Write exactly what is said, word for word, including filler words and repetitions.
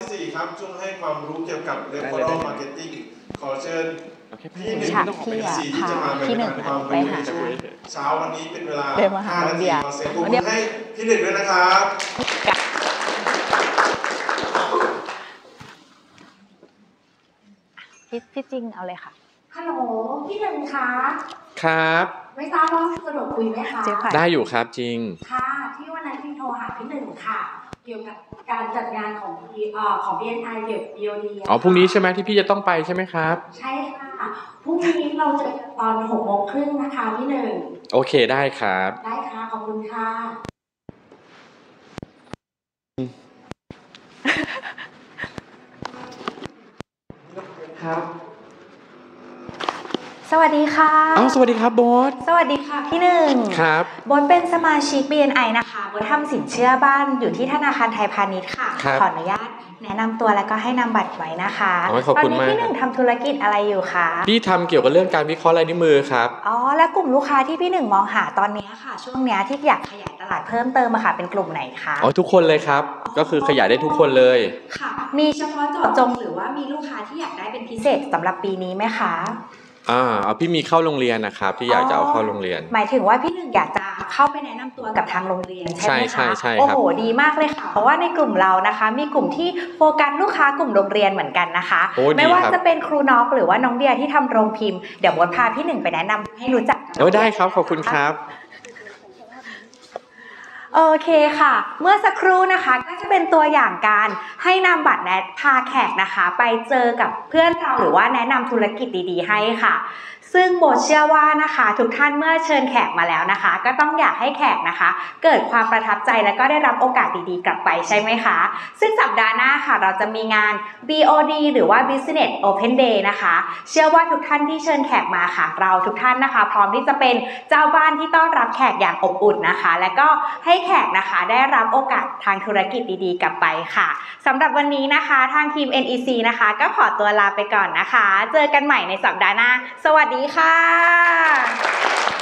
สี่ครับช่วงให้ความรู้เกี่ยวกับ referral marketing ขอเชิญพี่หนึ่งเป็นสีที่จะมาแบ่งปันความรู้ในช่วงเช้าวันนี้เป็นเวลาห้านาทีขอเสียงปรบมือให้พี่หนึ่งด้วยนะครับพี่พี่จริงเอาเลยค่ะฮัลโหลพี่หนึ่งคะครับไม่ทราบว่าสะดวกคุยไหมคะได้อยู่ครับจริงค่ะที่วันนั้นพี่โทรหาพี่หนึ่งค่ะเกี่ยวกับการจัดงานของเอ่อของ บี เอ็น ไอ เกี่ยวกับ บี โอ ดีอ๋อพรุ่งนี้ใช่ไหมที่พี่จะต้องไปใช่ไหมครับใช่ค่ะพรุ่งนี้เราจะตอนหกโมงครึ่งนะคะพี่หนึ่งโอเคได้ครับได้ค่ะขอบคุณค่ะครับสวัสดีค่ะอ้าวสวัสดีครับโบ๊ทสวัสดีค่ะพี่หนึ่งครับโบ๊ทเป็นสมาชิก บี เอ็น ไอ นะคะโบ๊ททำสินเชื่อบ้านอยู่ที่ธนาคารไทยพาณิชย์ค่ะขออนุญาตแนะนำตัวแล้วก็ให้นำบัตรไว้นะคะตอนนี้พี่หนึ่งทำธุรกิจอะไรอยู่คะพี่ทำเกี่ยวกับเรื่องการวิเคราะห์ลายนิ้วมือครับอ๋อและกลุ่มลูกค้าที่พี่หนึ่งมองหาตอนนี้ค่ะช่วงนี้ที่อยากขยายตลาดเพิ่มเติมอะค่ะเป็นกลุ่มไหนคะอ๋อทุกคนเลยครับก็คือขยายได้ทุกคนเลยค่ะมีเฉพาะเจาะจงหรือว่ามีลูกค้าที่อยากได้เป็นพิเศษสำหรับปีนี้ไหมคะอ่าเอาพี่มีเข้าโรงเรียนนะครับที่อยากจะเอาเข้าโรงเรียนหมายถึงว่าพี่หนึ่งอยากจะเข้าไปแนะนำตัวกับทางโรงเรียนใช่ไหมคะใช่ใช่โอ้โหดีมากเลยค่ะเพราะว่าในกลุ่มเรานะคะมีกลุ่มที่โฟกัสลูกค้ากลุ่มโรงเรียนเหมือนกันนะคะไม่ว่าจะเป็นครูน็อกหรือว่าน้องเดียที่ทำโรงพิมพ์เดี๋ยวบดพาพี่หนึ่งไปแนะนำให้รู้จักโอ้ได้ครับขอบคุณครับโอเคค่ะเมื่อสักครู่นะคะก็จะเป็นตัวอย่างการให้นำบัตรแนะพาแขกนะคะไปเจอกับเพื่อนเราหรือว่าแนะนำธุรกิจดีๆให้ค่ะซึ่งโบเชื่อว่านะคะทุกท่านเมื่อเชิญแขกมาแล้วนะคะก็ต้องอยากให้แขกนะคะเกิดความประทับใจและก็ได้รับโอกาสดีๆกลับไปใช่ไหมคะซึ่งสัปดาห์หน้าค่ะเราจะมีงาน บี โอ ดี หรือว่า Business Open Day นะคะเชื่อว่าทุกท่านที่เชิญแขกมาค่ะเราทุกท่านนะคะพร้อมที่จะเป็นเจ้าบ้านที่ต้อนรับแขกอย่างอบอุ่นนะคะและก็ให้แขกนะคะได้รับโอกาสทางธุรกิจดีๆกลับไปค่ะสำหรับวันนี้นะคะทางทีม เอ็น อี ซี นะคะก็ขอตัวลาไปก่อนนะคะเจอกันใหม่ในสัปดาห์หน้าสวัสดีค่ะ